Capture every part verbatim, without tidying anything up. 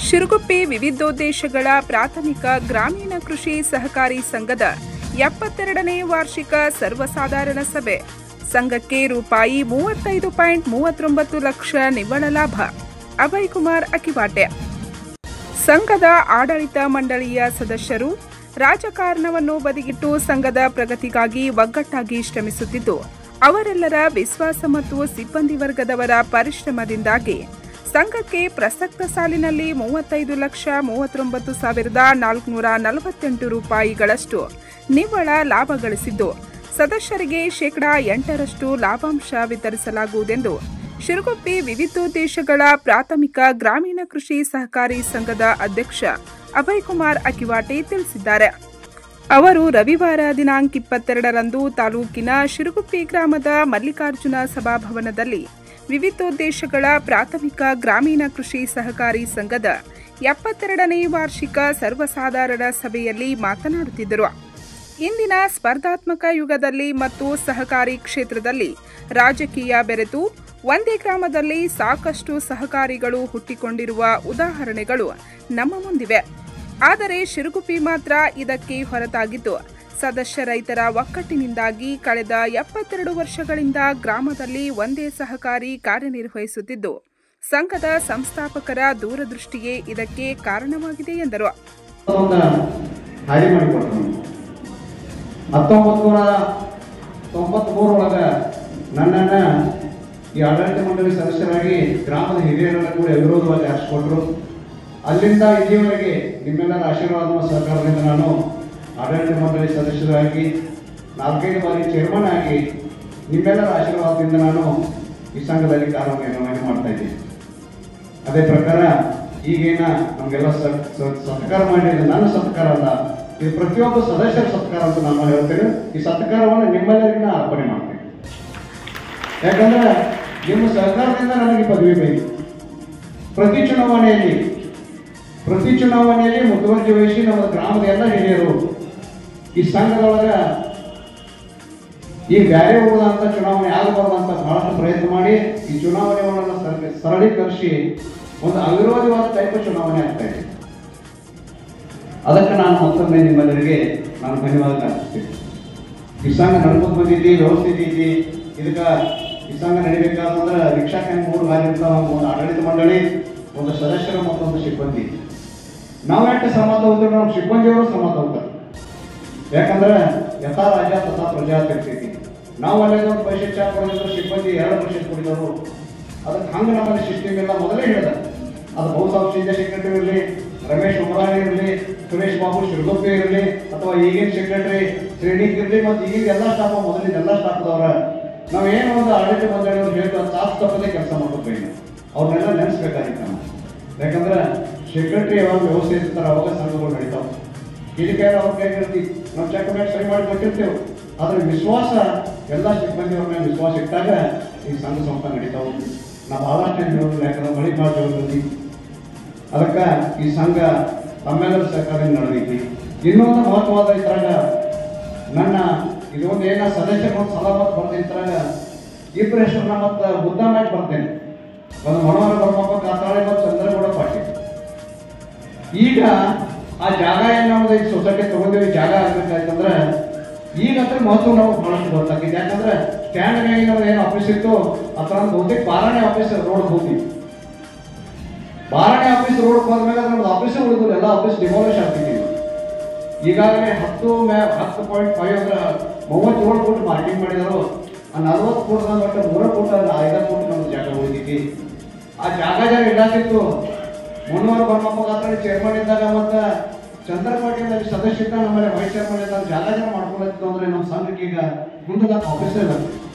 ಶಿರಗುಪ್ಪಿ ವಿವಿಧೋದ್ದೇಶಗಳ ಪ್ರಾಥಮಿಕ ಗ್ರಾಮೀಣ ಕೃಷಿ ಸಹಕಾರಿ ಸಂಘದ ಎಪ್ಪತ್ತೆರಡನೇ ವಾರ್ಷಿಕ ಸರ್ವಸಾಧಾರಣ ಸಭೆ. ಸಂಘಕ್ಕೆ ರೂಪಾಯಿ ಮೂವತ್ತೈದು ಪಾಯಿಂಟ್ ಮೂವತ್ತೊಂಬತ್ತು ಲಕ್ಷ ನಿವ್ವಳ ಲಾಭ. ಅಭಯ್ ಕುಮಾರ್ ಅಕಿವಾಟೆ. ಸಂಘದ ಆಡಳಿತ ಮಂಡಳಿಯ ಸದಸ್ಯರು ರಾಜಕಾರಣವನ್ನು ಬದಿಗಿಟ್ಟು ಸಂಘದ ಪ್ರಗತಿಗಾಗಿ ಒಗ್ಗಟ್ಟಾಗಿ ಶ್ರಮಿಸುತ್ತಿದ್ದು, ಅವರೆಲ್ಲರ ವಿಶ್ವಾಸ ಮತ್ತು ಸಿಬ್ಬಂದಿ ವರ್ಗದವರ ಪರಿಶ್ರಮದಿಂದಾಗಿ ಸಂಘಕ್ಕೆ ಪ್ರಸಕ್ತ ಸಾಲಿನಲ್ಲಿ ಮೂವತ್ತೈದು ಲಕ್ಷ ಮೂವತ್ತೊಂಬತ್ತು ಸಾವಿರದ ನಾಲ್ಕುನೂರ ನಲವತ್ತೆಂಟು ರೂಪಾಯಿಗಳಷ್ಟು ನಿವ್ವಳ ಲಾಭ ಗಳಿಸಿದ್ದು, ಸದಸ್ಯರಿಗೆ ಶೇಕಡಾ ಎಂಟರಷ್ಟು ಲಾಭಾಂಶ ವಿತರಿಸಲಾಗುವುದೆಂದು ಶಿರಗುಪ್ಪಿ ವಿವಿಧೋದ್ದೇಶಗಳ ಪ್ರಾಥಮಿಕ ಗ್ರಾಮೀಣ ಕೃಷಿ ಸಹಕಾರಿ ಸಂಘದ ಅಧ್ಯಕ್ಷ ಅಭಯ್ ಕುಮಾರ್ ಅಕಿವಾಟೆ ತಿಳಿಸಿದ್ದಾರೆ. ಅವರು ರವಿವಾರ ದಿನಾಂಕ ಇಪ್ಪತ್ತೆರಡರಂದು ತಾಲೂಕಿನ ಶಿರಗುಪ್ಪಿ ಗ್ರಾಮದ ಮಲ್ಲಿಕಾರ್ಜುನ ಸಭಾಭವನದಲ್ಲಿ ವಿವಿಧೋದ್ದೇಶಗಳ ಪ್ರಾಥಮಿಕ ಗ್ರಾಮೀಣ ಕೃಷಿ ಸಹಕಾರಿ ಸಂಘದ ಎಪ್ಪತ್ತೆರಡನೇ ವಾರ್ಷಿಕ ಸರ್ವಸಾಧಾರಣ ಸಭೆಯಲ್ಲಿ ಮಾತನಾಡುತ್ತಿದ್ದರು. ಇಂದಿನ ಸ್ಪರ್ಧಾತ್ಮಕ ಯುಗದಲ್ಲಿ ಮತ್ತು ಸಹಕಾರಿ ಕ್ಷೇತ್ರದಲ್ಲಿ ರಾಜಕೀಯ ಬೆರೆತು ಒಂದೇ ಗ್ರಾಮದಲ್ಲಿ ಸಾಕಷ್ಟು ಸಹಕಾರಿಗಳು ಹುಟ್ಟಿಕೊಂಡಿರುವ ಉದಾಹರಣೆಗಳು ನಮ್ಮ ಮುಂದಿವೆ. ಆದರೆ ಶಿರಗುಪ್ಪಿ ಮಾತ್ರ ಇದಕ್ಕೆ ಹೊರತಾಗಿದ್ದು, ಸದಸ್ಯ ರೈತರ ಒಕ್ಕಟ್ಟಿನಿಂದಾಗಿ ಕಳೆದ ಎಪ್ಪತ್ತೆರಡು ವರ್ಷಗಳಿಂದ ಗ್ರಾಮದಲ್ಲಿ ಒಂದೇ ಸಹಕಾರಿ ಕಾರ್ಯನಿರ್ವಹಿಸುತ್ತಿದ್ದು, ಸಂಘದ ಸಂಸ್ಥಾಪಕರ ದೂರದೃಷ್ಟಿಯೇ ಇದಕ್ಕೆ ಕಾರಣವಾಗಿದೆ ಎಂದರು. ಹತ್ತೊಂಬತ್ತು ನೂರ ತೊಂಬತ್ಮೂರೊಳಗ ನನ್ನನ್ನು ಈ ಆಡಳಿತ ಮಂಡಳಿ ಸದಸ್ಯರಾಗಿ ಗ್ರಾಮದ ಹಿರಿಯರೆಲ್ಲ ಕೂಡ ವಿರೋಧವಾಗಿ ಆರಿಸಿಕೊಟ್ರು. ಅಲ್ಲಿಂದ ಇಲ್ಲಿಯವರೆಗೆ ನಿಮ್ಮೆಲ್ಲರ ಆಶೀರ್ವಾದ ಮತ್ತು ಸಹಕಾರದಿಂದ ನಾನು ಆಡಳಿತ ಮಂಡಳಿ ಸದಸ್ಯರಾಗಿ ನಾಲ್ಕೈದು ಬಾರಿ ಚೇರ್ಮನ್ ಆಗಿ ನಿಮ್ಮೆಲ್ಲರ ಆಶೀರ್ವಾದದಿಂದ ನಾನು ಈ ಸಂಘದಲ್ಲಿ ಕಾರ್ಯನಿರ್ವಹಣೆ ಮಾಡ್ತಾ ಇದ್ದೀನಿ. ಅದೇ ಪ್ರಕಾರ ಈಗೇನ ನಮಗೆಲ್ಲ ಸತ್ಕಾರ ಮಾಡಿದ ನನ್ನ ಸತ್ಕಾರ ಅಲ್ಲ, ಇದು ಪ್ರತಿಯೊಬ್ಬ ಸದಸ್ಯರ ಸತ್ಕಾರ ಅಂತ ನಾನು ಹೇಳ್ತೇನೆ. ಈ ಸತ್ಕಾರವನ್ನು ನಿಮ್ಮೆಲ್ಲರಿಗೂ ಅರ್ಪಣೆ ಮಾಡ್ತೇನೆ. ಯಾಕಂದ್ರೆ ನಿಮ್ಮ ಸಹಕಾರದಿಂದ ನನಗೆ ಪದವಿ ಬೇಕು. ಪ್ರತಿ ಚುನಾವಣೆಯಲ್ಲಿ ಪ್ರತಿ ಚುನಾವಣೆಯಲ್ಲಿ ಮುತುವರ್ಜಿ ವಹಿಸಿ ನಮ್ಮ ಗ್ರಾಮದ ಎಲ್ಲ ಹಿರಿಯರು ಈ ಸಂಘದೊಳಗ ಈ ಬ್ಯಾರೆ ಹೋದಂತ ಚುನಾವಣೆ ಆಗಬಾರ್ದಂತ ಬಹಳಷ್ಟು ಪ್ರಯತ್ನ ಮಾಡಿ ಈ ಚುನಾವಣೆಗಳನ್ನು ಸರಳೀಕರಿಸಿ ಒಂದು ಅವಿರೋಧವಾದ ಟೈಪ್ ಚುನಾವಣೆ ಆಗ್ತಾ ಇದೆ. ಅದಕ್ಕೆ ನಾನು ಮತ್ತೊಮ್ಮೆ ನಿಮ್ಮೆಲ್ಲರಿಗೆ ನಾನು ಧನ್ಯವಾದ ಅರ್ಪಿಸ್ತೀನಿ. ಈ ಸಂಘ ನಡ್ಕೊಂಡು ಬಂದಿದ್ದಿ, ವ್ಯವಸ್ಥೆ ಇದ್ದಿ. ಇದಕ್ಕೆ ಈ ಸಂಘ ನಡಿಬೇಕಾದ್ರೆ ರಿಕ್ಷಾ ಹೆಂಗೆ ಮೂರು ಗಾಡಿ ಇರ್ತಾವ, ಒಂದು ಆಡಳಿತ ಮಂಡಳಿ, ಒಂದು ಸದಸ್ಯರು ಮತ್ತೊಂದು ಸಿಬ್ಬಂದಿ. ನಾವು ಎಷ್ಟು ಶ್ರಮ ತಗೋತೀವಿ, ನಮ್ಮ ಸಿಬ್ಬಂದಿಯವರು ಶ್ರಮ ತಗೋತಾರೆ. ಯಾಕಂದ್ರೆ ಯಥಾ ರಾಜ ತಥಾ ಪ್ರಜಾ ಅಂತ ಇರ್ತೈತಿ. ನಾವು ಅಲ್ಲೇದೊಂದು ಪೈಸೆ ಚಾ ಕೊಡಿದ್ರು, ಸಿಬ್ಬಂದಿ ಎರಡು ಪೈಸೆ ಕೊಡಿದವರು. ಅದಕ್ಕೆ ಹಂಗೆ ನಮ್ಮಲ್ಲಿ ಸಿಸ್ಟಮ್ ಎಲ್ಲ ಮೊದಲೇ ಹೇಳಿದ. ಅದು ಬಹುಸಾಬ್ ಸಿಂಧೆ ಸೆಕ್ರೆಟರಿ ಇರಲಿ, ರಮೇಶ್ ಉಮರಾಣಿ ಇರಲಿ, ಸುರೇಶ್ ಬಾಬು ಶಿರಗುಪ್ಪಿ ಇರಲಿ, ಅಥವಾ ಈಗಿನ ಸೆಕ್ರೆಟರಿ ಶ್ರೇಣಿಕ್ ಇರಲಿ, ಮತ್ತು ಈಗಿನ ಎಲ್ಲ ಸ್ಟಾಫ್ ಮೊದಲಿನ ಎಲ್ಲ ಸ್ಟಾಫ್ದವ್ರ ನಾವೇನು ಒಂದು ಆಡಳಿತ ಮಂಡಳಿಯವರು ಹೇಳ್ತಾ ಸಾಫ್ ತಪ್ಪದೆ ಕೆಲಸ ಮಾಡ್ಕೋಬೇಕು. ಅವ್ರನ್ನೆಲ್ಲ ನೆನೆಸ್ಬೇಕಾಗಿತ್ತು ನಾವು. ಯಾಕಂದ್ರೆ ಸೆಕ್ರೆಟರಿ ಯಾವಾಗ ವ್ಯವಸ್ಥೆ ಇರ್ತಾರೆ ಅವಾಗ ಸಂಘಗಳು ನಡೀತಾವೆ. ಕಿಡಿಕಾಯ ಅವ್ರ ಕೈ ಇರ್ತೀವಿ, ನಾವು ಚೆಕ್ ಮೇಲೆ ಸರಿ ಮಾಡಿ ಕೊಟ್ಟಿರ್ತೇವೆ. ಆದ್ರೆ ವಿಶ್ವಾಸ ಎಲ್ಲ ಸಿಬ್ಬಂದಿಯವ್ರ ಮೇಲೆ ವಿಶ್ವಾಸ ಇಟ್ಟಾಗ ಈ ಸಂಘ ಸಂಸ್ಥೆ ನಡೀತಾವೆ. ನಾವು ಬಹಳಷ್ಟು ಹೇಳೋದಿಲ್ಲ, ಯಾಕಂದ್ರೆ ಮಳಿ ಭಾಳ ಜೋರಲ್ಲಿ. ಅದಕ್ಕೆ ಈ ಸಂಘ ತಮ್ಮೆಲ್ಲರ ಸಹಕಾರದಿಂದ ನಡೆದೈತಿ. ಇನ್ನೊಂದು ಮಹತ್ವವಾದ ಇದ್ರಾಗ ನನ್ನ ಇದೊಂದು ಏನ ಸದಸ್ಯರು ಸಲಾ ಮತ್ತು ಬರ್ದಿದ್ರಾಗ ಇಬ್ಬರು ಹೆಸರನ್ನ ಮತ್ತು ಬುದ್ಧ ಮಾಡಿ ಬರ್ತೇನೆ. ಒಂದು ಮನೋಹರ ಬರ್ಮಪ್ಪ ಕಾತಾಳೆ ಮತ್ತು ಚಂದ್ರಗೌಡ ಪಾಟೀಲ್. ಈಗ ಆ ಜಾಗ ಏನು ನಮ್ದು ಈ ಸೊಸೈಟಿ ತಗೊಂಡೇವಿ, ಜಾಗ ಆಗ್ಬೇಕಾಯ್ತಂದ್ರೆ ಈಗ ಅದ್ರ ಮಹತ್ವ ನಾವು ಬಹಳಷ್ಟು ಗೊತ್ತಾಗಿದೆ. ಯಾಕಂದ್ರೆ ಸ್ಟ್ಯಾಂಡ್ಗಾಗಿ ನಾವು ಏನು ಆಫೀಸ್ ಇತ್ತು ಹತ್ರ ಬಹುತೇಕ ಬಾರಾಣೆ ಆಫೀಸ್ ರೋಡ್ ಹೋಗಿ ಬಾರಾಣೆ ಆಫೀಸ್ ರೋಡ್ ಹೋದ್ಮೇಲೆ ನಮ್ದು ಆಫೀಸ್ ಉಳಿದ್ರು, ಎಲ್ಲ ಆಫೀಸ್ ಡಿಮಾಲಿಷ್ ಆಗ್ತಿದ್ದೀವಿ. ಈಗಾಗಲೇ ಹತ್ತು ಮೇ ಹತ್ತು ಪಾಯಿಂಟ್ ಫೈವ್ ಅಂದ್ರೆ ಮೂವತ್ತೇಳು ಕೋಟಿ ಮಾರ್ಕೆಟಿಂಗ್ ಮಾಡಿದರು. ಆ ನಲ್ವತ್ತು ಕೋಟಿ ಒಟ್ಟು ಮೂರು ಕೋಟಿ ಅಲ್ಲ ಐದು ಕೋಟಿ ನಮ್ದು ಜಾಗ ಉಳಿದೈತಿ. ಆ ಜಾಗ ಜಾಗ ಇಡಾಕಿತ್ತು. ಮನೋಹರ ಬರ್ಮಪ್ಪ ಗಾತ್ರ ಚೇರ್ಮನ್ ಇದ್ದಾಗ ಮತ್ತು ಚಂದ್ರ ಪಾಟೀಲ್ ಸದಸ್ಯ ಇದ್ದ, ನಮ್ಮಲ್ಲಿ ವೈಸ್ ಚೇರ್ಮನ್ ಇದ್ದಾಗ ಜಾಗ ಜಾಗ ಮಾಡ್ಕೊಳತ್ತಿತ್ತು. ಅಂದ್ರೆ ನಮ್ಮ ಸಂಘಕ್ಕೆ ಈಗ ಮುಂದೆ ಆಫೀಸ್ ಇಲ್ಲ.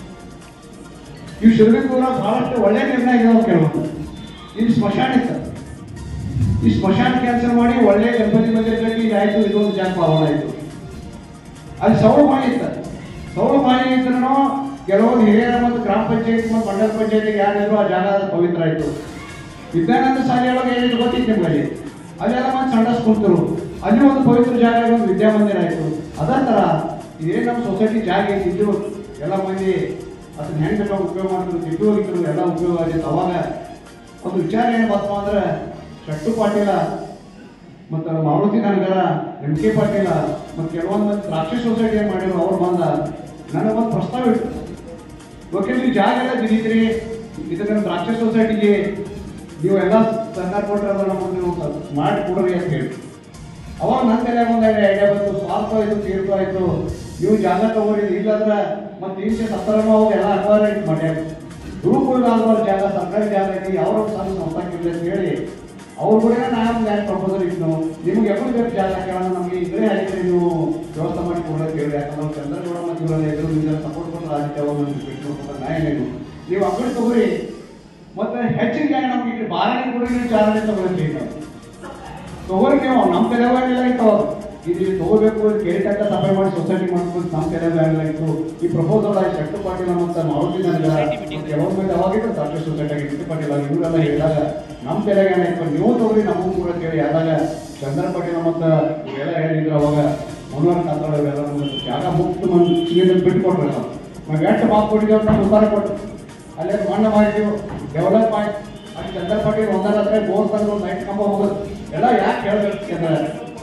ಇವು ಶಿರಗುಪ್ಪಿ ಬಹಳಷ್ಟು ಒಳ್ಳೆ ನಿರ್ಣಯ ಇದೆ. ನಾವು ಕೇಳಬಹುದು, ಇಲ್ಲಿ ಸ್ಮಶಾನ ಇತ್ತು. ಈ ಸ್ಮಶಾನ ಕ್ಯಾನ್ಸಲ್ ಮಾಡಿ ಒಳ್ಳೆ ಗಣಪತಿ ಮಂದಿರ ಕಟ್ಟಿ ಆಯ್ತು. ಇದೊಂದು ಜಾಗ ಪಾವನ ಆಯ್ತು. ಅಲ್ಲಿ ಸೌಳು ಮಾಳಿ ಇತ್ತು. ಸೌಳು ಮಾಳಿ ಇದ್ರೂ ಕೆಲವೊಂದು ಹಿರಿಯರ ಮತ್ತು ಗ್ರಾಮ ಪಂಚಾಯತ್ ಮತ್ತು ಮಂಡಲ ಪಂಚಾಯತಿಗೆ ಯಾರಿದ್ರು ಆ ಜಾಗ ಪವಿತ್ರ ಆಯ್ತು. ವಿದ್ಯಾನಂದ ಶಾಲೆಯೊಳಗೆ ಏನಿದ್ರು ಗೊತ್ತಿತ್ತು ನಿಮ್ಮಲ್ಲಿ, ಅಲ್ಲೆಲ್ಲ ಮತ್ತೆ ಸಂಡಸ್ ಕುಂತರು. ಅಲ್ಲಿ ಒಂದು ಪವಿತ್ರ ಜಾಗ ಒಂದು ವಿದ್ಯಾಮಂದಿರ ಆಯ್ತು. ಅದೇ ಥರ ಇದೇನು ನಮ್ಮ ಸೊಸೈಟಿ ಜಾಗ ಇದ್ದು ಎಲ್ಲ ಮಂದಿ ಅದನ್ನ ಹೆಂಗೆ ಬೇಕಾಗಿ ಉಪಯೋಗ ಮಾಡ್ತಿದ್ರು, ತಿದ್ದು ಹೋಗಿದ್ರು, ಎಲ್ಲ ಉಪಯೋಗ ಆಗಿತ್ತು. ಅವಾಗ ಒಂದು ವಿಚಾರ ಏನು ಬರ್ತವ ಅಂದ್ರೆ ಶಟ್ಟು ಪಾಟೀಲ ಮತ್ತು ಮಾರುತಿ ದನಗರ ಎಂ ಕೆ ಪಾಟೀಲ ಮತ್ತು ಕೆಲವೊಂದು ದ್ರಾಕ್ಷಿ ಸೊಸೈಟಿ ಏನು ಮಾಡಿದ್ರು ಅವ್ರು ಬಂದ ನನಗೊಂದು ಪ್ರಸ್ತಾವ ಇಟ್ಟು ವಕೀಲಿ ಜಾಗ ಎಲ್ಲ ಬಿದ್ದಿದ್ರಿ ಇದನ್ನ ದ್ರಾಕ್ಷಿ ಸೊಸೈಟಿಗೆ ನೀವು ಎಲ್ಲ ಸರ್ಕಾರ ಕೊಟ್ಟರೆ ನಮಗೆ ನೀವು ಮಾಡಿ ಕೊಡ್ರಿ ಅಂತ ಹೇಳಿ ಅವಾಗ ನನ್ನ ತಲೆಯಾಗ ಒಂದು ಐಡಿಯಾ ಬಂತು. ಸ್ವಾರ್ಥ ಆಯಿತು ತೀರ್ಥ ಆಯಿತು, ನೀವು ಜಾಗ ತಗೋರಿ, ಇಲ್ಲಂದ್ರೆ ಮತ್ತೆ ಈಚೆ ಸತ್ತರನೂ ಅವಾಗ ಎಲ್ಲ ಅಕ್ವಾರ ಇಟ್ಟು ಮಾಡ್ಯಾರ ಗುರುಕುಲದವ್ರ ಜಾಗ ಸರ್ಕಾರಿ ಜಾಗ ಐತಿ ಯಾವ ಸಣ್ಣ ಸಂಸ್ಥಾಕಿಲ್ಲ ಅಂತ ಹೇಳಿ ಅವ್ರು ಕೂಡ ನಾನು ಯಾರು ಪ್ರಪೋಸಲ್ ಇಟ್ಟು ನಿಮ್ಗೆ ಎప్పుడు ಬೇಕು ಜಾಗ ಕೇಳೋಣ, ನಮಗೆ ಇದ್ರೆ ಆಗಿದ್ರೆ ನೀವು ವ್ಯವಸ್ಥೆ ಮಾಡಿ ಕೊಡೋಕೆ ಹೇಳಿ. ಯಾಕಂದ್ರೆ ಚಂದ್ರಗೌಡ ಮತ್ತು ಇವರಲ್ಲಿ ಎದುರು ನಿಮಗೆ ಸಪೋರ್ಟ್ ಕೊಟ್ಟರೆ ಆದಿತ್ಯ ಅವರು ಬಿಟ್ಟು ಕೊಡ್ತಾರೆ ನಾಯೇನು ನೀವು ಅಂಗಡಿ ತಗೋರಿ, ಮತ್ತೆ ಹೆಚ್ಚಿನ ಜಾಗ ನಮ್ಗೆ ಇಲ್ಲಿ ಬಾರಣಿ ಕೂಡ ಚಾಲನೆ ತಗೊಳ್ತೀವಿ ನಾವು ತಗೋರಿ. ನೀವು ನಮ್ಮ ತೆಲಂಗಾಣ ಇತ್ತು ಇದು ತಗೋಬೇಕು ಕೇಳಿಟಕ್ಕ ಸಫೈ ಮಾಡಿ ಸೊಸೈಟಿ ಮಾಡ್ಕೊಂಡು ನಮ್ಮ ತೆಲಂಗಾಣ ಇತ್ತು ಈ ಪ್ರಪೋಸಲ್ ಆಗಿ ಶಕ್ತಿ ಪಾಟೀಲ ಮತ್ತು ಮಾರುತಿ ನನಗೆ ಗವರ್ಮೆಂಟ್ ಅವಾಗಿತ್ತು ದ್ರಾಕ್ಷಿ ಸೊಸೈಟಿಯಾಗಿ ಶಕ್ತಿ ಪಾಟೀಲ ಇವರೆಲ್ಲ ಹೇಳಿದಾಗ ನಮ್ಮ ತೆಲಂಗಾಣ ಇತ್ತು ನೀವು ತಗೋರಿ ನಮಗೂ ಕೂಡ ಕೇಳಿ ಆದಾಗ ಚಂದ್ರ ಪಾಟೀಲ ಮತ್ತು ಇವೆಲ್ಲ ಹೇಳಿದ್ರು ಅವಾಗ ಮನೋಹರ್ ಕಾತಾಳ ಇವೆಲ್ಲ ನಮಗೆ ಜಾಗ ಮುಕ್ತ ಮಂದಿ ಬಿಟ್ಟುಕೊಟ್ರೆ ನಾವು ನಾವು ಎಷ್ಟು ಮಾತು ಕೊಟ್ಟಿದ್ದೇವೆ ನಾವು ಉತ್ತರ ಕೊಟ್ಟು ಅಲ್ಲೇ ಮಣ್ಣು ಮಾಡಿದ್ದೀವಿ ಡೆವಲಪ್ ಆಯ್ತು. ಅಲ್ಲಿ ಚಂದ್ರ ಪಾಟೀಲ್ ಒಂದರ ಹತ್ರ ಬೋರ್ ತಂದು ಒಂದು ನೈಟ್ ಕಂಬ ಹೋಗೋದು ಎಲ್ಲ ಯಾಕೆ ಹೇಳ್ಬೇಕಂದ್ರೆ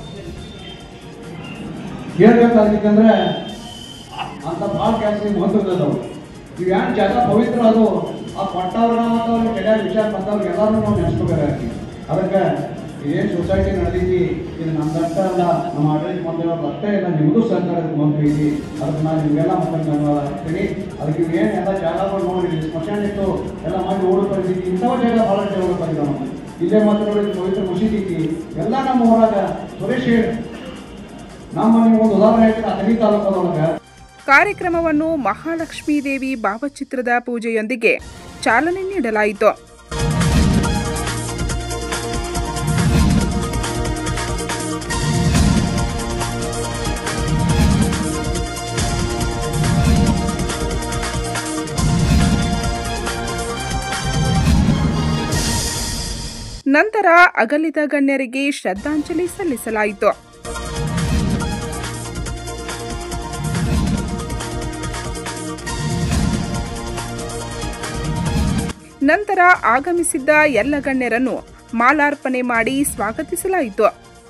ಹೇಳ್ಬೇಕಾಗಿತ್ತಂದ್ರೆ ಅಂತ ಭಾಳ ಕೆಲಸ ಮಹತ್ವದವು ಇವು ಏನು ಜಾಗ ಪವಿತ್ರ ಅದು ಆ ಕೊಟ್ಟವ್ರನ್ನ ಮತ್ತು ಅವ್ರಿಗೆ ಕೆಲವು ವಿಚಾರ ಬಂದವ್ರಿಗೆ ಎಲ್ಲರೂ ನಾವು ನೆನೆಸ್ಕೋಬೇಕಾಗ್ತಿ. ಅದಕ್ಕೆ ಏನು ಸೊಸೈಟಿ ನಡೆದೈತಿ ಇದು ನಮ್ದಷ್ಟ ಅಲ್ಲ, ನಮ್ಮ ಆಡಳಿತ ಮಂತ್ರಿಯವ್ರ ಅಷ್ಟೇ ಇಲ್ಲ, ನಿಮ್ಮದು ಸರ್ಕಾರದ ಮಂತ್ರಿ ಐತಿ. ಅದಕ್ಕೆ ನಾನು ನಿಮಗೆಲ್ಲ ಮಕ್ಕಳು ಧನ್ಯವಾದ ಆಗ್ತೀನಿ. ಅದಕ್ಕೆ ಏನು ಎಲ್ಲ ಜಾಗಗಳು ನೋಡಿ ಸ್ಮಶಾನ ಇತ್ತು ಎಲ್ಲ ಮಾಡಿ ಓಡು ಪರಿಸ್ಥಿತಿ ಇಂಥವ ಜಾಗ ಭಾಳ ಡೆವಲಪ್ ಆಗಿದೆ ನಮಗೆ. ಇಲ್ಲೇ ಮಾತ್ರ ನೋಡಿ ಪವಿತ್ರ ಮಸೀದಿ ಐತಿ ಎಲ್ಲ ನಮ್ಮ ಊರಾಗ ಸುರೇಶ್ ಹೇಳಿ ನಮ್ಮ ನಿಮ್ಗೊಂದು ಉದಾಹರಣೆ ಹೇಳ್ತೀನಿ ಅಥಣಿ ತಾಲೂಕದೊಳಗೆ. ಕಾರ್ಯಕ್ರಮವನ್ನು ಮಹಾಲಕ್ಷ್ಮೀ ದೇವಿ ಭಾವಚಿತ್ರದ ಪೂಜೆಯೊಂದಿಗೆ ಚಾಲನೆ ನೀಡಲಾಯಿತು. ನಂತರ ಅಗಲಿದ ಗಣ್ಯರಿಗೆ ಶ್ರದ್ಧಾಂಜಲಿ ಸಲ್ಲಿಸಲಾಯಿತು. ನಂತರ ಆಗಮಿಸಿದ್ದ ಎಲ್ಲ ಗಣ್ಯರನ್ನು ಮಾಲಾರ್ಪಣೆ ಮಾಡಿ ಸ್ವಾಗತಿಸಲಾಯಿತು.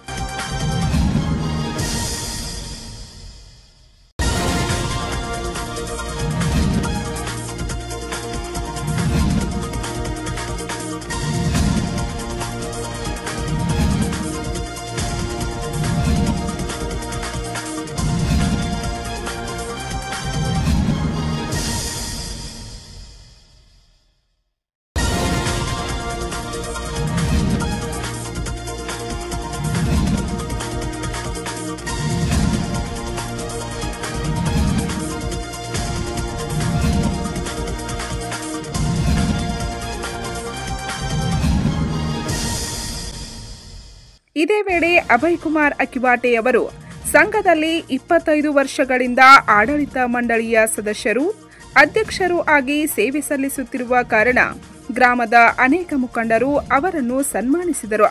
ಇದೇ ವೇಳೆ ಅಭಯ್ ಕುಮಾರ್ ಅಕಿವಾಟೆ ಅವರು ಸಂಘದಲ್ಲಿ ಇಪ್ಪತ್ತೈದು ವರ್ಷಗಳಿಂದ ಆಡಳಿತ ಮಂಡಳಿಯ ಸದಸ್ಯರು ಅಧ್ಯಕ್ಷರು ಆಗಿ ಸೇವೆ ಸಲ್ಲಿಸುತ್ತಿರುವ ಕಾರಣ ಗ್ರಾಮದ ಅನೇಕ ಮುಖಂಡರು ಅವರನ್ನು ಸನ್ಮಾನಿಸಿದರು.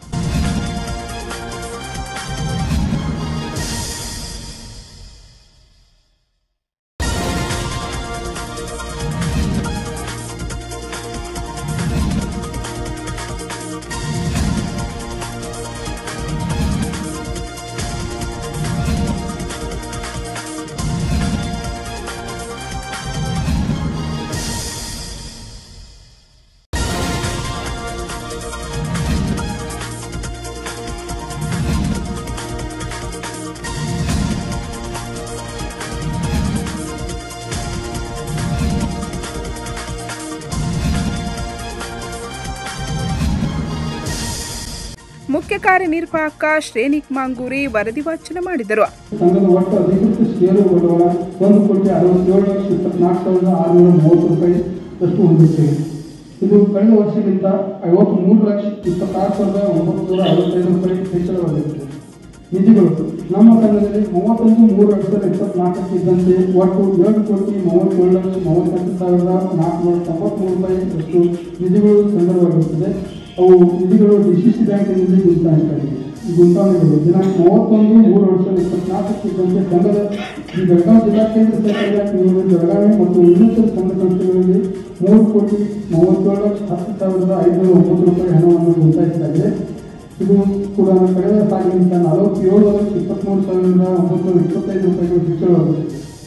ಮುಖ್ಯ ಕಾರ್ಯನಿರ್ವಾಹಕ ಶ್ರೇಣಿಕ್ ಮಾಂಗೂರಿ ವರದಿ ವಾಚನ ಮಾಡಿದರು. ಸಂಘದ ಒಟ್ಟು ಅಧಿಕೃತ ಷೇರು ಬಂಡವಾಳ ಒಂದು ಕೋಟಿ ಅರವತ್ತೇಳು ಲಕ್ಷ ಇಪ್ಪತ್ನಾಲ್ಕು ಸಾವಿರದ ಆರುನೂರ ಮೂವತ್ತು ರೂಪಾಯಿ ಅಷ್ಟು ಹೊಂದಿದೆ. ಇದು ಕಳೆದ ವರ್ಷಕ್ಕಿಂತ ಐವತ್ತ್ ಮೂರು ಲಕ್ಷ ಇಪ್ಪತ್ತಾರು ಸಾವಿರದ ಒಂಬತ್ತು ನೂರ ಅರವತ್ತೈದು ರೂಪಾಯಿ ಹೆಚ್ಚಳವಾಗಿದೆ. ನಿಧಿಗಳು ನಮ್ಮ ಸಂಘದಲ್ಲಿ ಮೂವತ್ತೊಂದು ಮೂರು ಎರಡು ಸಾವಿರದ ಇಪ್ಪತ್ನಾಲ್ಕಕ್ಕೆ ಇದ್ದಂತೆ ಒಟ್ಟು ಏಳು ಕೋಟಿ ಮೂವತ್ತೇಳು ಲಕ್ಷ ಮೂವತ್ತೆಂಟು ಸಾವಿರದ ನಾಲ್ಕುನೂರ ತೊಂಬತ್ಮೂರು ರೂಪಾಯಿ ಅಷ್ಟು ನಿಧಿಗಳು ಸಂಗ್ರಹವಾಗಿರುತ್ತದೆ. ಅವು ನಿಧಿಗಳು ಡಿಸಿಸಿ ಬ್ಯಾಂಕಿನಲ್ಲಿ ಗುರುತಾಗಿವೆ. ಗುಂತಾವಣೆಗಳು ದಿನಾಂಕ ಮೂವತ್ತೊಂದು ಮೂರು ಎರಡು ಸಾವಿರದ ಇಪ್ಪತ್ನಾಲ್ಕಕ್ಕಿದ್ದಂತೆ ಸಂಘದ ಶ್ರೀ ಬೆಳಗಾವಿ ಜಿಲ್ಲಾ ಕೇಂದ್ರ ಸಹಕಾರಿ ಬ್ಯಾಂಕ್ ನಿಯಮ ಬೆಳಗಾವಿ ಮತ್ತು ಇನ್ನಿತರ ಸಂಘ ಸಂಸ್ಥೆಗಳಲ್ಲಿ ಮೂರು ಕೋಟಿ ಮೂವತ್ತೇಳು ಲಕ್ಷ ಹತ್ತು ಸಾವಿರದ ಐದುನೂರ ಒಂಬತ್ತು ರೂಪಾಯಿ ಹಣವನ್ನು ಗುಂತಾಯಿಸಲಾಗಿದೆ. ಇದು ಕೂಡ ಕಳೆದ ಸಾಲಿನಿಂದ ನಲವತ್ತೇಳು ಲಕ್ಷ ಇಪ್ಪತ್ತ್ಮೂರು ಸಾವಿರದ ಒಂಬತ್ತು ಇಪ್ಪತ್ತೈದು ರೂಪಾಯಿಗಳು ಹೆಚ್ಚಳವಾಗಿದೆ.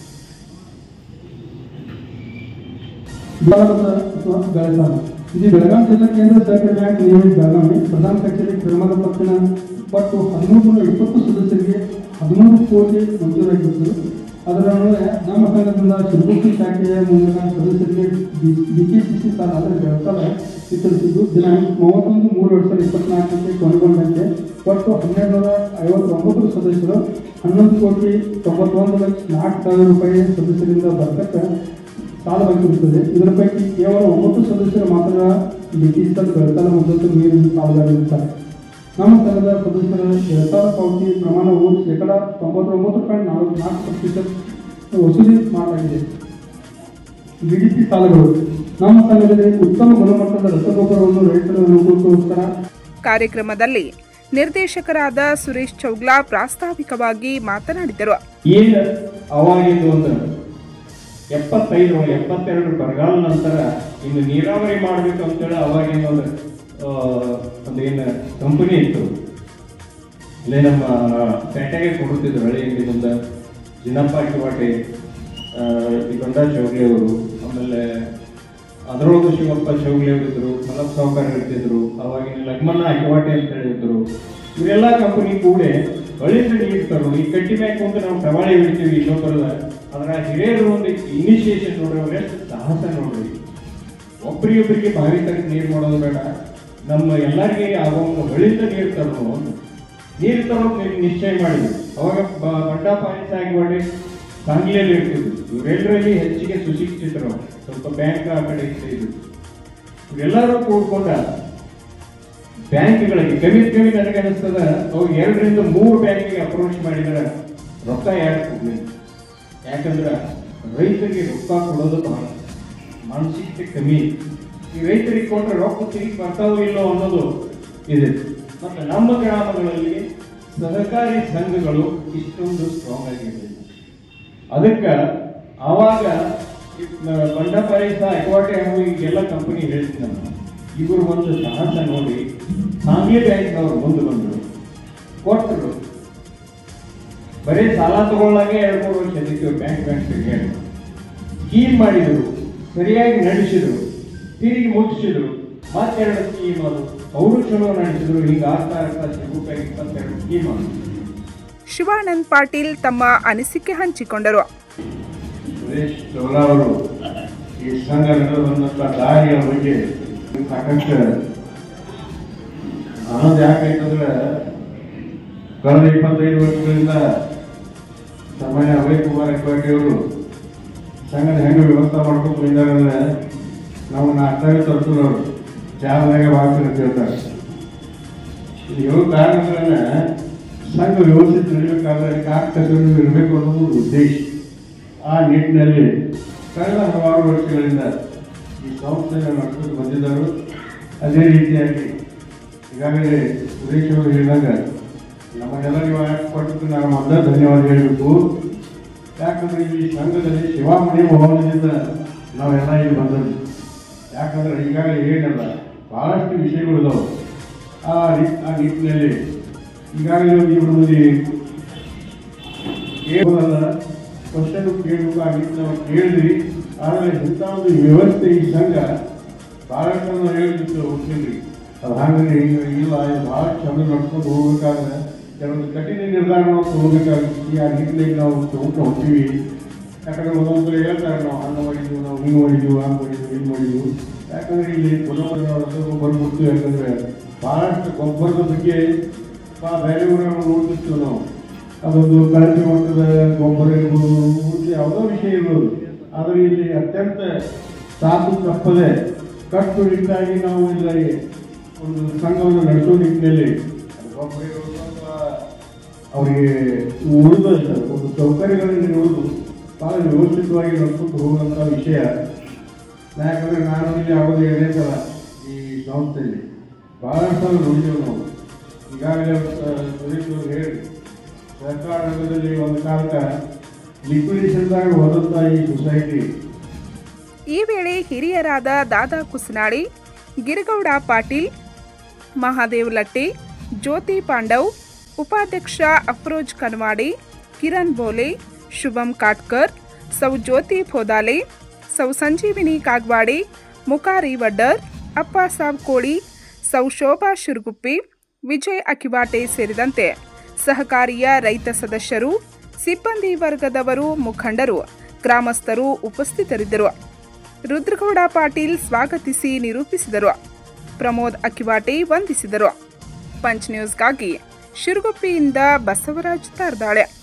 ಅಥವಾ ಬೆಳೆಸಾಲ ಇದು ಬೆಳಗಾವಿ ಜಿಲ್ಲಾ ಕೇಂದ್ರ ಸಹಕಾರಿ ಬ್ಯಾಂಕ್ ನಿಯಮ ಬೆಳಗಾವಿ ಪ್ರಧಾನ ಕಚೇರಿ ಕ್ರಮದ ಪತ್ತಿನ ಪಟ್ಟು ಹದಿಮೂರು ನೂರ ಇಪ್ಪತ್ತು ಸದಸ್ಯರಿಗೆ ಹದಿಮೂರು ಕೋಟಿ ಮಂಜೂರಾಗಿತ್ತು. ಅದರೊಳಗೆ ನಮ್ಮ ಸಂಘದಿಂದ ಶಿರಗುಪ್ಪಿ ಶಾಖೆಯ ಮೂಲಕ ಸದಸ್ಯರಿಗೆ ಡಿ ಕೆ ಸಿ ಸಿ ಸಾಲ ಅಂದರೆ ಬೆಳೆಸಾಲ ವಿತರಿಸಿದ್ದು ದಿನಾಂಕ ಮೂವತ್ತೊಂದು ಮೂರು ಎರಡು ಸಾವಿರದ ಇಪ್ಪತ್ನಾಲ್ಕಕ್ಕೆ ಕೊನೆಗೊಂಡಂತೆ ಒಟ್ಟು ಹನ್ನೆರಡು ನೂರ ಐವತ್ತೊಂಬತ್ತು ಸದಸ್ಯರು ಹನ್ನೊಂದು ಕೋಟಿ ತೊಂಬತ್ತೊಂದು ಲಕ್ಷ ನಾಲ್ಕು ಸಾವಿರ ರೂಪಾಯಿ ಸದಸ್ಯರಿಂದ ಬರ್ತಕ್ಕ ಸಾಲ ಬಂದಿರುತ್ತದೆ. ಇದರ ಪೈಕಿ ಕೇವಲ ಒಂಬತ್ತು ಸದಸ್ಯರು ಮಾತ್ರ ಡಿಜಿಟಲ್ ಬೆಳೆಸಾಲ ಮುದ್ದತ್ತು ನೀರಿನ ಸಾಲಗಾರರಿರುತ್ತಾರೆ. ನಮ್ಮ ಸಂಘದ ಸದಸ್ಯರ ಬೆಳೆಸಾಲ ಪಾವತಿ ಪ್ರಮಾಣವು ಶೇಕಡ ತೊಂಬತ್ತೊಂಬತ್ತು ಪಾಯಿಂಟ್ ನಾಲ್ಕು ನಾಲ್ಕು ಪ್ರತಿಶತ ವಸೂಲಿ ಮಾಡಲಾಗಿದೆ. ಬಿಡಿಸಿ ಸಾಲಗಳು ನಮ್ಮ ಸಂಘದಲ್ಲಿ ಉತ್ತಮ ಗುಣಮಟ್ಟದ ರಸಗೊಬ್ಬರವನ್ನು ರೈತರ ಅನುಕೂಲಕ್ಕೋಸ್ಕರ. ಕಾರ್ಯಕ್ರಮದಲ್ಲಿ ನಿರ್ದೇಶಕರಾದ ಸುರೇಶ್ ಚೌಗ್ಲಾ ಪ್ರಾಸ್ತಾವಿಕವಾಗಿ ಮಾತನಾಡಿದರು. ಏನು ಅವಾಗಿದ್ದು ಅಂತ ಎಪ್ಪತ್ತೈದು ಎಪ್ಪತ್ತೆರಡು ಬರಗಾಲ ನಂತರ ಇನ್ನು ನೀರಾವರಿ ಮಾಡಬೇಕು ಅಂತೇಳಿ ಅವಾಗಿನ ಒಂದು ಏನು ಕಂಪನಿ ಇತ್ತು, ಇಲ್ಲೇ ನಮ್ಮ ಪೇಟೆಗೆ ಕೊಡುತ್ತಿದ್ರು ಹಳ್ಳಿಯಲ್ಲಿ ಮುಂದೆ ಜಿನಪ್ಪ ಕಿವಾಟೆ, ಗೊಂಡ ಚೌಗ್ಲಿ ಅವರು, ಆಮೇಲೆ ಅದರೊಳಗೂ ಶಿವಪ್ಪ ಚೌಗ್ಲಿ ಅವರಿದ್ದರು, ಮಲ್ಲಪ್ಪ ಸಾವುಕಾರ ಇರ್ತಿದ್ರು, ಅವಾಗಿನ ಲಗ್ಮಣ್ಣ ಕಿವಾಟೆ ಅಂತ ಹೇಳಿದ್ರು. ಇವರೆಲ್ಲ ಕಂಪನಿ ಕೂಡ ಹಳ್ಳಿಯಿಂದ ನೀರು ತರೋದು. ಈ ಕಟ್ಟಿ ಮ್ಯಾಕ್ ಅಂತ ನಾವು ಪ್ರಮಾಣಿ ಹಿಡಿತೀವಿ ಇನ್ನೊಬ್ಬರದ. ಅದರ ಹಿರಿಯರು ಒಂದು ಇನಿಷಿಯೇಷನ್ ನೋಡ್ರಿ, ಅವ್ರು ಎಷ್ಟು ಸಾಹಸ ನೋಡ್ರಿ. ಒಬ್ಬರಿಗೊಬ್ಬರಿಗೆ ಬಾವಿ ತನಕ ನೀರು ಮಾಡೋದು ಬೇಡ, ನಮ್ಮ ಎಲ್ಲರಿಗೆ ಆಗೊಂದು ಹಳ್ಳಿಯಿಂದ ನೀರು ತರೋದು ಒಂದು ನೀರು ತರೋದು ನಿಶ್ಚಯ ಮಾಡಿದ್ರು. ಅವಾಗ ಬಂಡ ಪಾಯಿಂಟ್ಸ್ ಆಗಿ ಮಾಡಿ ಸಾಂಗ್ಲಿಯಲ್ಲಿ ಇರ್ತಿದ್ರು. ಇವರೆಲ್ಲರಲ್ಲಿ ಹೆಚ್ಚಿಗೆ ಸುಶಿಕ್ಷಿತರು, ಸ್ವಲ್ಪ ಬ್ಯಾಂಕ್ ಆ ಕಡೆ ಇದ್ರು. ಇವರೆಲ್ಲರೂ ಕೂಡ್ಕೊಂಡ ಬ್ಯಾಂಕ್ಗಳಿಗೆ ಕಮ್ಮಿ ಕಮ್ಮಿ ನನಗೆ ಅನಿಸ್ತದ ಅವ್ರು ಎರಡರಿಂದ ಮೂರು ಬ್ಯಾಂಕಿಗೆ ಅಪ್ರೋಚ್ ಮಾಡಿದ್ರೆ ರೊಕ್ಕ ಯಾರು ಕೊಡ್ಲಿಲ್ಲ. ಯಾಕಂದ್ರೆ ರೈತರಿಗೆ ರೊಕ್ಕ ಕೊಡೋದು ಬಹಳ ಮಾನಸಿಕತೆ ಕಮ್ಮಿ. ಈ ರೈತರಿಗೆ ಕೊಟ್ಟರೆ ರೊಕ್ಕ ತಿರುಗಿ ಬರ್ತಾವೋ ಇಲ್ಲೋ ಅನ್ನೋದು ಇದೆ. ಮತ್ತು ನಮ್ಮ ಗ್ರಾಮಗಳಲ್ಲಿ ಸಹಕಾರಿ ಸಂಘಗಳು ಇಷ್ಟೊಂದು ಸ್ಟ್ರಾಂಗ್ ಆಗಿರಲಿಲ್ಲ. ಅದಕ್ಕೆ ಆವಾಗ ಬಂಡಪಾಯಿ ಸಹ ಎಕ್ವಾಟೆ ಹಾಗೂ ಈಗೆಲ್ಲ ಕಂಪನಿ ಹೇಳ್ತೀನಿ ನಾನು, ಇವರು ಒಂದು ಸಾಹಸ ನೋಡಿ ಸಾಂಗ್ಲಿ ಬ್ಯಾಂಕ್ನವರು ಮುಂದೆ ಬಂದರು, ಕೊಟ್ಟರು. ಬರೀ ಸಾಲ ತಗೊಳ್ಳಾಗೆ ಎರಡು ಮೂರು ವರ್ಷ ಅದಕ್ಕೆ ಬ್ಯಾಂಕ್ ಬ್ಯಾಂಕ್ ಸ್ಕೀಮ್ ಮಾಡಿದರು, ಸರಿಯಾಗಿ ನಡೆಸಿದ್ರು, ತಿರುಗಿ ಮುಗಿಸಿದ್ರು. ಮತ್ತೆರಡು ಸ್ಕೀಮ್ ಅದು ಅವರು ಚಲೋ ನಡೆಸಿದ್ರು. ಹಿಂಗೆ ಆಗ್ತಾ ಆಗ್ತಾ ರೂಪಾಯಿ ಇಪ್ಪತ್ತೆರಡು ಸ್ಕೀಮ್ ಅದು. ಶಿವಾನಂದ್ ಪಾಟೀಲ್ ತಮ್ಮ ಅನಿಸಿಕೆ ಹಂಚಿಕೊಂಡರು. ಸುರೇಶ್ ಚೌಲಾ ಅವರು ಈ ಸಂಘ ನಡೆದು ಬಂದಂತ ದಾರಿಯ ಬಗ್ಗೆ ಸಾಕಷ್ಟು ಆನಂದ ಯಾಕಂತಂದ್ರೆ ಕಳೆದ ಇಪ್ಪತ್ತೈದು ವರ್ಷಗಳಿಂದ ಸಾಮಾನ್ಯ ಅಭಯ್ ಕುಮಾರ್ ಎಕ್ವಾಟಿ ಅವರು ಸಂಘದ ಹೆಂಗೆ ವ್ಯವಸ್ಥೆ ಮಾಡ್ಕೊಂಡು ಬಂದಾರೆ ಅಂದ್ರೆ ನಾವು ನಾಲ್ಕೈದು ತರ್ಸೂರವರು ಜಾಗದಾಗ ಭಾಷೆ ಅಂತ ಹೇಳ್ತಾರೆ. ಇದು ಹೇಳೋ ಕಾರಣ ಅಂದ್ರೆ ಸಂಘ ವ್ಯವಸ್ಥಿತ ನಡೀಬೇಕಾದ್ರೆ ಕಾಕತಗಳು ಇರಬೇಕು ಅನ್ನೋದು ಉದ್ದೇಶ. ಆ ನಿಟ್ಟಿನಲ್ಲಿ ಕಳೆದ ಹಲವಾರು ವರ್ಷಗಳಿಂದ ಈ ಸಂಸ್ಥೆಯನ್ನು ನಡೆಸ್ಕೊಂಡು ಬಂದಿದ್ದರು. ಅದೇ ರೀತಿಯಾಗಿ ಈಗಾಗಲೇ ಸುರೇಶ್ ಅವರು ಹೇಳಿದಾಗ ನಮಗೆಲ್ಲ ನೀವು ಕೊಟ್ಟು ನಾವು ಮೊದಲ ಧನ್ಯವಾದ ಹೇಳಬೇಕು. ಯಾಕಂದ್ರೆ ಈ ಸಂಘದಲ್ಲಿ ಶಿವಾಮಣಿ ಭವನದಿಂದ ನಾವೆಲ್ಲ ಇಲ್ಲಿ ಬಂದದ್ದು. ಯಾಕಂದ್ರೆ ಈಗಾಗಲೇ ಏನಲ್ಲ ಬಹಳಷ್ಟು ವಿಷಯಗಳಿದಾವೆ. ಆ ಆ ನಿಟ್ಟಿನಲ್ಲಿ ಈಗಾಗಲೇ ಒಂದು ಇಬ್ಬರು ಮಂದಿ ಕೇಳಲ್ಲ ಕ್ವಶನ್ ಕೇಳಬೇಕು. ಆ ನಿಟ್ಟಿನ ನಾವು ಕೇಳಿದ್ರಿ. ಆದರೆ ಇಂಥ ಒಂದು ವ್ಯವಸ್ಥೆ ಈ ಸಂಘ ಬಹಳಷ್ಟು ನಾವು ಹೇಳ್ತಿತ್ತು ಹೋಗ್ತೀವಿ. ಅದು ಹಾಗೆ ಈಗ ಇಲ್ಲ ಭಾಳ ಚಂದ ನಡ್ಸ್ಕೊಂಡು ಹೋಗ್ಬೇಕಾದ್ರೆ ಕೆಲವೊಂದು ಕಠಿಣ ನಿರ್ಧಾರ ನಾವು ತಗೋಬೇಕಾಗುತ್ತೆ. ಆ ನಿಟ್ಟಿನಲ್ಲಿ ನಾವು ತಗೊಂಡು ಹೋಗ್ತೀವಿ. ಯಾಕಂದ್ರೆ ಒಂದೊಂದು ಹೇಳ್ತಾರೆ ನಾವು ಹಣ್ಣು ಮಾಡಿದ್ವು, ನಾವು ಹಿಂಗೆ ಮಾಡಿದ್ವು, ಹಂಗೆ ಮಾಡಿದ್ವು, ಹಿಂಗೆ ಮಾಡಿದ್ವು. ಯಾಕಂದ್ರೆ ಇಲ್ಲಿ ಗೊಬ್ಬರ ಕೊಡ್ತೀವಿ. ಯಾಕಂದ್ರೆ ಬಹಳಷ್ಟು ಗೊಬ್ಬರದ ಬಗ್ಗೆ ಬೇರೆ ಊರಾಗ ನೋಡ್ತಿರ್ತೀವಿ ನಾವು. ಅದೊಂದು ಕಳಪೆ ಮಟ್ಟದ ಗೊಬ್ಬರ ಇರ್ಬೋದು, ಯಾವುದೋ ವಿಷಯ ಇರ್ಬೋದು. ಆದರೆ ಇಲ್ಲಿ ಅತ್ಯಂತ ಸಾಕು ತಪ್ಪದೆ ಕಟ್ಟುನಿಟ್ಟಾಗಿ ನಾವು ಇಲ್ಲಿ ಒಂದು ಸಂಘವನ್ನು ನಡೆಸೋ ನಿಟ್ಟಿನಲ್ಲಿ ಗೊಬ್ಬರ ಇರೋದು ಅಥವಾ ಅವರಿಗೆ ಉಳಿದ ಒಂದು ಸೌಕರ್ಯಗಳನ್ನು ಭಾಳ ವ್ಯವಸ್ಥಿತವಾಗಿ ನಡ್ಕೊಂಡು ಹೋಗುವಂಥ ವಿಷಯ. ಯಾಕಂದರೆ ನಾನು ಇಲ್ಲಿ ಯಾವುದೇ ಎರಡನೇ ಸಲ ಈ ಸಂಸ್ಥೆಯಲ್ಲಿ ಭಾಳಷ್ಟು ಸಲ ನೋಡಿದ್ದೇವೆ ನಾವು. ಈಗಾಗಲೇ ಸುರೇಶ್ ಹೇಳಿ ಸರ್ಕಾರ ರಂಗದಲ್ಲಿ ಒಂದು ಕಾಲಕ್ಕೆ ಲಿಕ್ವಿಡೇಷನ್ದಾಗ ಹೋದಂಥ ಈ ಸೊಸೈಟಿ. ಈ ವೇಳೆ ಹಿರಿಯರಾದ ದಾದಾ ಕುಸನಾಳಿ, ಗಿರಿಗೌಡ ಪಾಟೀಲ್, ಮಹಾದೇವ್ ಲಟ್ಟಿ, ಜ್ಯೋತಿ ಪಾಂಡವ್, ಉಪಾಧ್ಯಕ್ಷ ಅಫ್ರೋಜ್ ಕನ್ವಾಡಿ, ಕಿರಣ್ ಬೋಲೆ, ಶುಭಂ ಕಾಟ್ಕರ್, ಸೌ ಜ್ಯೋತಿ ಫೋದಾಲೆ, ಸೌ ಸಂಜೀವಿನಿ ಕಾಗ್ವಾಡಿ, ಮುಕಾರಿ ವಡ್ಡರ್, ಅಪ್ಪ ಸಾಬ್ ಕೋಳಿ, ಸೌ ಶೋಭಾ ಶಿರ್ಗುಪ್ಪಿ, ವಿಜಯ್ ಅಕಿವಾಟೆ ಸೇರಿದಂತೆ ಸಹಕಾರಿಯ ರೈತ ಸದಸ್ಯರು, ಸಿಬ್ಬಂದಿ ವರ್ಗದವರು, ಮುಖಂಡರು, ಗ್ರಾಮಸ್ಥರು ಉಪಸ್ಥಿತರಿದ್ದರು. ರುದ್ರಗೌಡ ಪಾಟೀಲ್ ಸ್ವಾಗತಿಸಿ ನಿರೂಪಿಸಿದರು. ಪ್ರಮೋದ್ ಅಕಿವಾಟೆ ವಂದಿಸಿದರು. ಪಂಚ್ ನ್ಯೂಸ್ಗಾಗಿ ಶಿರ್ಗುಪ್ಪಿಯಿಂದ ಬಸವರಾಜ್ ತಾರ್ದಾಳೆ.